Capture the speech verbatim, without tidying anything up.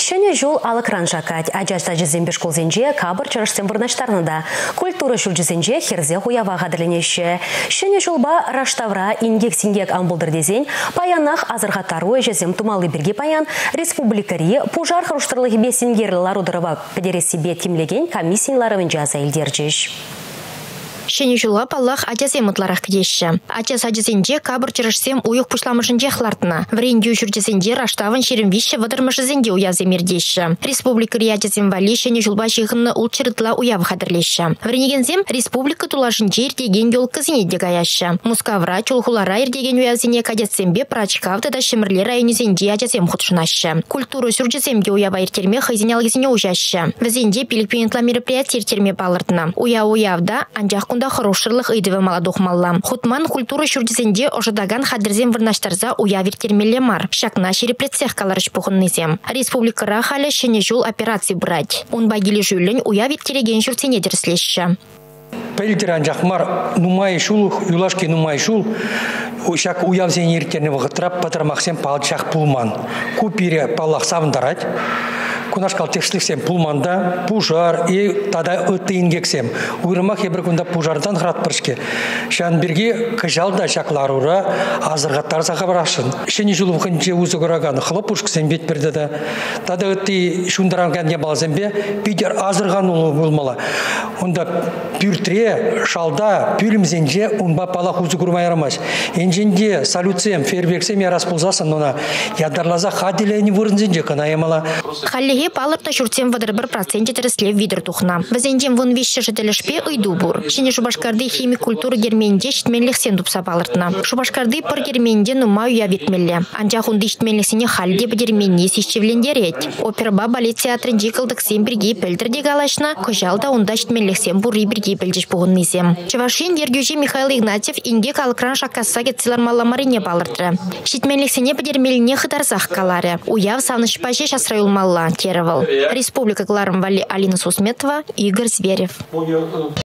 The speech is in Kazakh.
Шөне жол алыкран жакать, ажаста жезембе школзенже кабыр чырыштен вырнаштарнада. Культура жол жезенже херзе хуява гадырленеші. Шөне жолба раштавра ингек-сингек амбулдыр дезен, паянах азырғатаруы жезем тумалы бірге паян, республикари пужар хруштырлығы бесінгерлі ларудырыва педересібе тимлеген комиссияларывын жаза елдерджеш. Шені жулап Аллах ажазем ұтларақ кедеші. Ажаз ажазенде кабыр чырышсем уйық пұшламышынже қлартына. Вренде жүрдезенде раштавын шерімвиші вадырмышызенде уяземердеші. Республика риажазем вали шені жулба жиғынны ұл чырытла уяв қадырлеші. Вренегензем республика тулашынже ердеген ел кызенеде гаяшы. Мускавра чулхулара ердеген уязене кадетсембе прачкавды да шымырле районезенде ажазем худшынашы. Культуру сүрдеземде уява ертерме хайзенялгезене ужашы. Візенде пилікпенетла мероприятие ертерме балыртына. Уя-уявда анжақ да хорошырлық ыйдывы маладух малла. Хутман культура шурдизенде ожидаган хадырзем вырнаштарза уявир термеле мар. Шакна шерепретсех каларыш пухыннызем. Республикара халі шене жол операции брать. Он багили жюлін уявир тереген жүрсене дерслеші. Пәлдеран жақмар нумай шул, юлашки нумай шул, шак уявзен ертерне вғытрап патырмақсен палчақ пулман. Купире палақ савындарать. Кунашкал текстіліксем пулманда, пужар, и тада өтті ингексем. Уйрымақ ебір күнда пужардан ғырат біршке. Шан бірге кыжалда шакларура азырғаттар сақабырашын. Шені жылу қынче өзі көраганы қылып ұшқысен бет бірді да. Тада өтті шундаран не балазембе, бидер азырған ұлы болмала. Онда пүртіре, шалда, пүрімзенже ұнба палақ өзі көрмай арамаш. Енженде салюцем, фейерверксем ярас болзасын, она ядарлаза хадилені вырынзенже қана емала. Халлеге палырта шуртем вадыр бір проценте тіріслев видер тухна. Вазендем вон вище жителешпе ұйду бур. Шене Шубашкарды химик культура герменде шитменлих сен дупса палыртна. Шубашкарды пыр герменде нумаю я витмелле. Анжахунды шитменлихсене халде бідерменне сещевлендерет. Опера балет театрын жекылдық сен бірге пілдірде галашна, көжалда онда шитменлихсен буры бірге пілдеш бұғыннызем. Чевашин ергюжи Михаил Игнатьев инге калкран шакаса кетсилар малламарыне палыртыры. Шитменлихсене бідермеліне хыдарзақ калары. Уяв саныш паже шасрайыл малла. Республика Гларм Вали Алина Сусметова, Игорь Зверев.